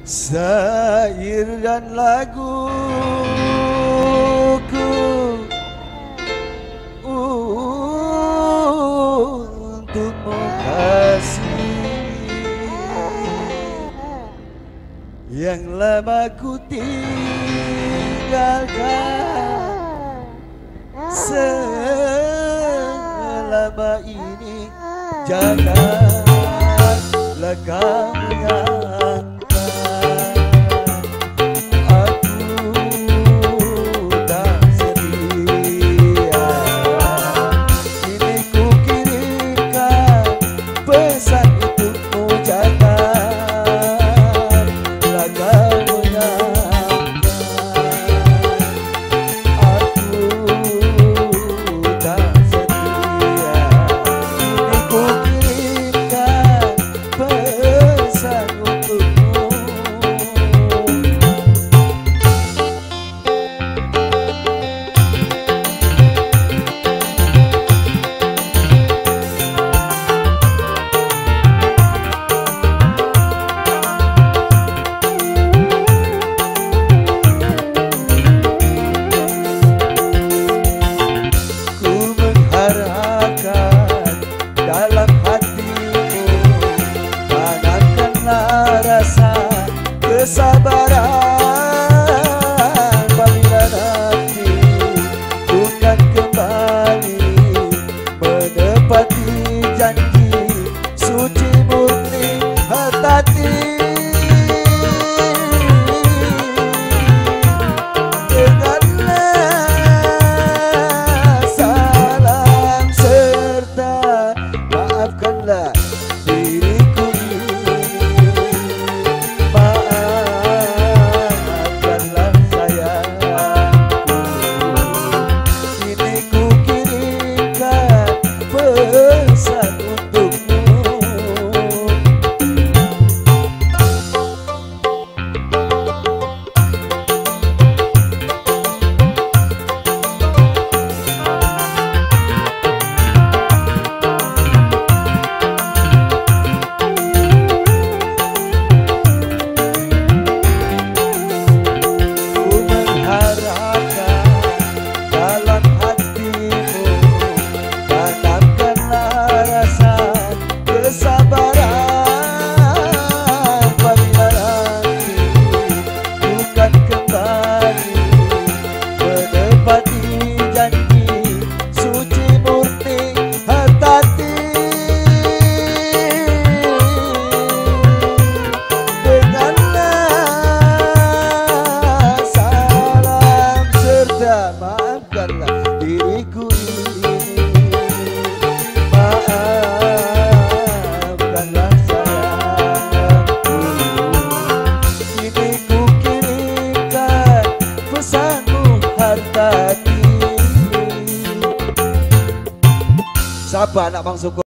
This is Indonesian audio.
Syair dan laguku untukmu kasih yang lama ku tinggalkan, selama ini janganlah kau menyanyikan. Dalam hatimu tanamkanlah rasa kesabaran, bila nanti bukan kembali menepati janji suci murni hati. Maafkanlah diriku ini, maafkanlah sayangku. Kini ku kirimkan pesan untukmu. Maafkanlah diriku ini, maafkanlah sayangku. Kini ku kirimkan pesanmu harta diri. Siapa anak Bang Suko?